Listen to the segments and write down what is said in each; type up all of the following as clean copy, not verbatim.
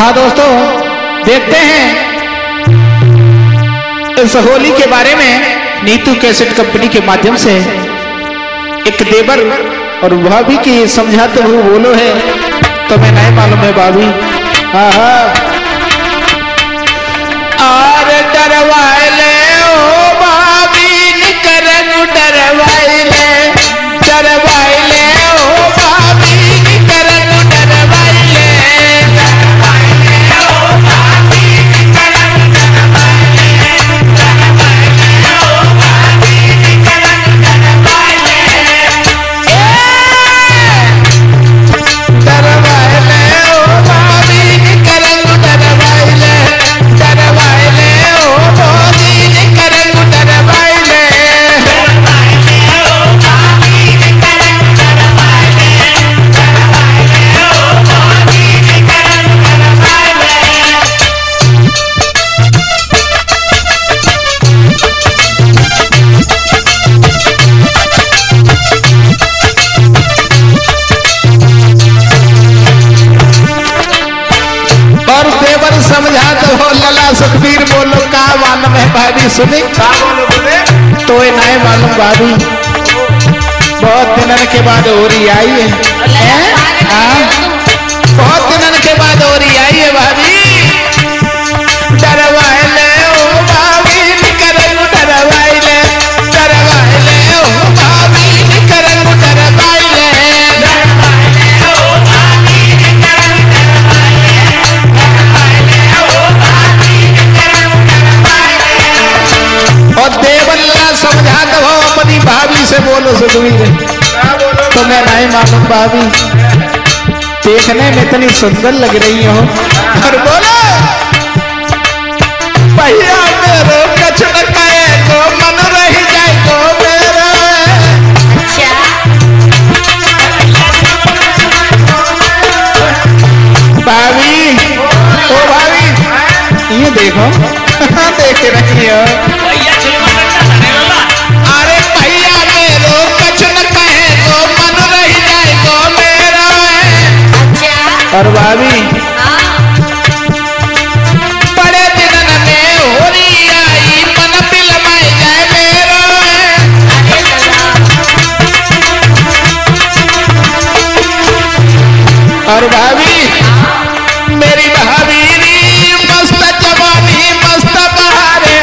हाँ दोस्तों, देखते हैं इस होली के बारे में नीतू कैसेट कंपनी के माध्यम से एक देवर और भाभी की समझाते हुए बोलो है तो मैं नहीं मालूम है भाभी। हाँ हाँ आर डरवाइले ओ भाभी निकरन डरवाइले डरवाइले ओ भाभी निकरन डरवाइले डरवाइले ओ भाभी निकरन डरवाइले डरवाइले ओ भाभी निकरन डरवाइले डरवाइले ओ भाभी निकरन डरवाइले डरवाइले ओ भाभी निकरन डरवाइले और देवर समझा तो हो लला सुखबीर बोलो का मालूम है भाभी सुनी का बोलो बोले तो ये नहीं मालूम भाभी बहुत दिनों के बाद होरी आई है बहुत दिनों के बाद होरी आई है भाभी डरवाइले ओ भाभी निकरन डरवाइले डरवाइले ओ भाभी निकरन डरवाइले डरवाइले ओ भाभी निकरन और देवल्ला समझा दो अपनी भाभी से बोलो सुखबीर तो मैं नहीं मालूम भाभी देखने में इतनी सुंदर लग रही हो और बोलो भैया मेरो कछड़ काए को मन रह जाए को मेरा भाभी ओ भाभी ये देखो देख रही हो अरे भैया मेरो कछड़ काए को मन रह जाए को मेरा और भाभी बड़े दिन में होली आई मन पिलमाए जाए मेरो और भाभी मेरी भाभी मस्त जवानी मस्त बहारे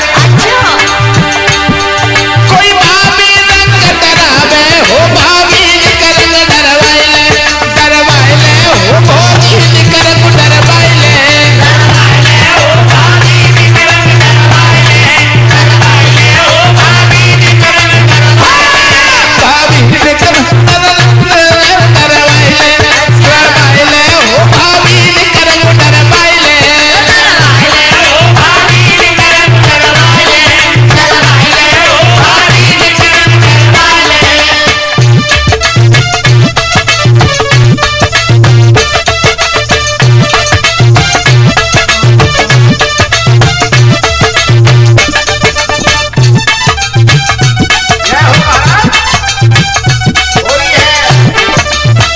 कोई भाभी रंग डरावे हो भाभी निकरन डरवाइले डरवाइले हो भाभी निकरन डरवाइले डरवाइले हो भाभी निकरन डरवाइले डरवाइले हो भाभी निकरन डरवाइले भाभी निकरन डरवाइले डरवाइले हो भाभी निकरन डरवाइले डरवाइले हो भाभी निकरन डरवाइले डरवाइले हो भाभी निकरन डरवाइले क्या हो महाराज होली है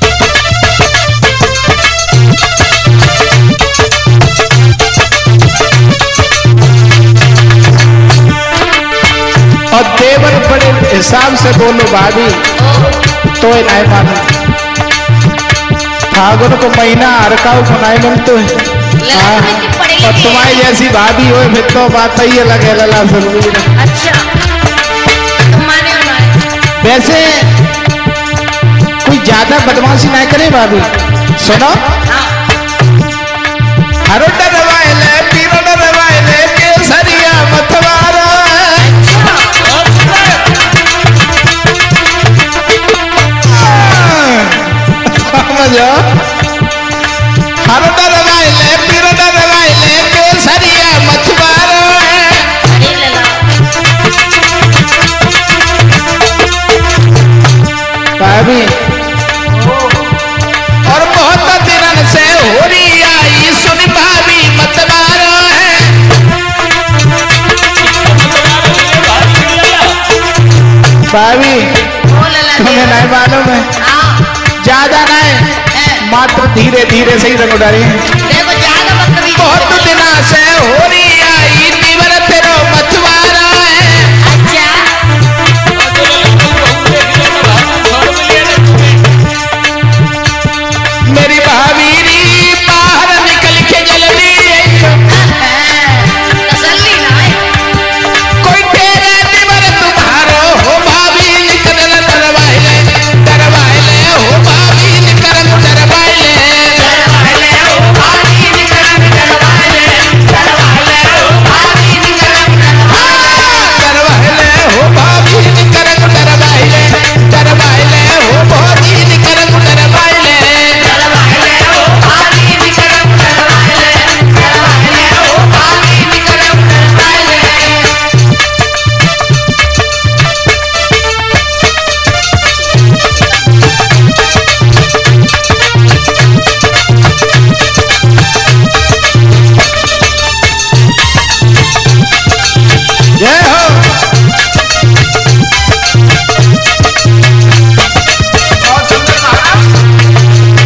और देवर बड़े हिसाब से बोलो भाभी तो ये नहीं मानो फागुन को महीना हरकाऊ को नहीं मिलते हाँ और तुम्हारी जैसी भाभी हो फिर तो बात ही अलग है लला सुखबीर अच्छा माने वैसे कोई ज्यादा बदमाशी नहीं करे भाभी सुनो हरो डरवाइले पीरो डरवाइले केसरिया मतवारा हरो डरवाइले पीरो डरवाइले केसरिया मछुआरा भाभी और बहुत दिनन से होली आई सुन भाभी मतवारा है भाभी तुम्हें नहीं मालूम है ज्यादा नहीं मात्र धीरे धीरे से ही रंग डाली देखो बहुत दिना से होरी आई दीवर तेरो मछुआरा है। अच्छा मेरी भाभी री बाहर निकल के जल्दी तसल्ली ना है। कोई तेरे दीवर तुम्हारो हो भाभी निकल दरवाइले दरवाइले हो भाभी निकल दरवाइले दरवाले ओ भाभी निकल दरवाले दरवाले ओ भाभी निकल दरवाइले हो भाभी निकल दरवाइले दरवाइले हो भाभी निकल दरवाइले दरवाले ओ भाभी निकल दरवाले दरवाले ओ भाभी निकल दरवाले। जय हो। बहुत सुंदर महाराज।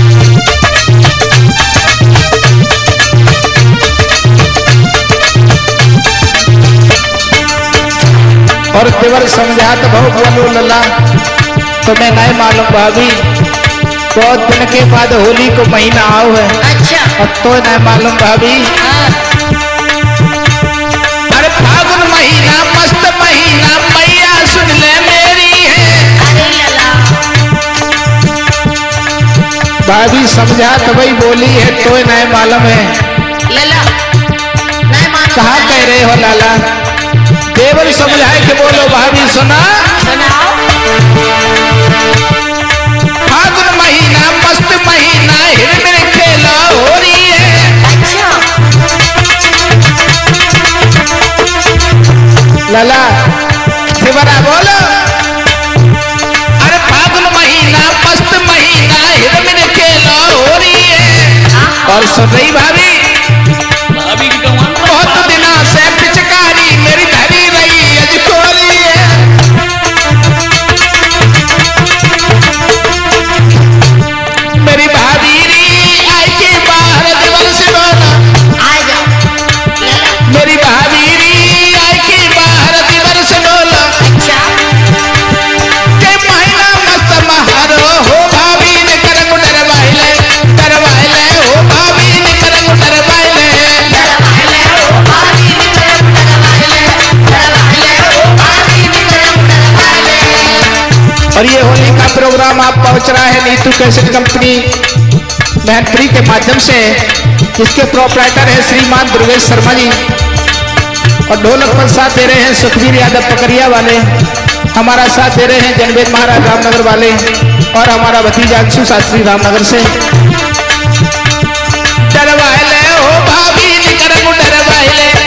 और केवल समझा तो बहुत बोलो लला तुम्हें नहीं मालूम भाभी बहुत दिन के बाद होली को महीना आओ है अच्छा और तो नहीं मालूम भाभी। हाँ अरे फागुन महीना मस्त महीना मैया सुन ले मेरी है। अरे लला भाभी समझा तो वही बोली है तो नहीं मालूम है। लला नहीं मानो कहाँ कह रहे हो लाला केवल समझाए के बोलो भाभी सुना। सुनाओ फागुन महीना मस्त महीना हिरमिर खेला हो रही है। अच्छा लाला दोबारा बोलो। अरे फागुन महीना मस्त महीना हिरमिर खेला हो रही है। और सुन रही भाभी बहुत दिना से पिचकारी मेरी धरी रही अज खोली है। मेरी भाभी री आई के बाहर दीवार से बोला आ जाओ लला मेरी भाभी री आई के बाहर दीवार से बोला अच्छा के महीना मस्त महारो हो भाभी ने करंग डरवाइले डरवाइले हो भाभी ने करंग डरवाइले दरवाले ओ भाभी निकल दरवाले दरवाले ओ भाभी निकल दरवाले। और ये होली का प्रोग्राम आप पहुंच रहा है नीतू कैसेट कंपनी मैनपुरी के माध्यम से जिसके प्रोपराइटर है श्रीमान दुर्गेश शर्मा जी और ढोलक पर साथ दे रहे हैं सुखबीर यादव पकड़िया वाले। हमारा साथ दे रहे हैं जनवेद महाराज रामनगर वाले और हमारा भतीजा अंशु शास्त्री रामनगर से। डरवाइले हो भाभी निकरंग डरवाइले